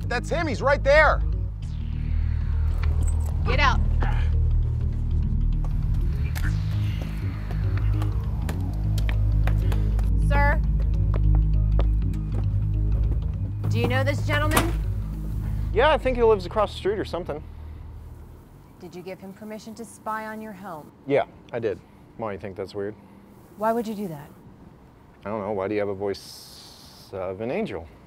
That's him. He's right there. Get out. Sir? Do you know this gentleman? Yeah, I think he lives across the street or something. Did you give him permission to spy on your home? Yeah, I did. Why do you think that's weird? Why would you do that? I don't know. Why do you have a voice of an angel?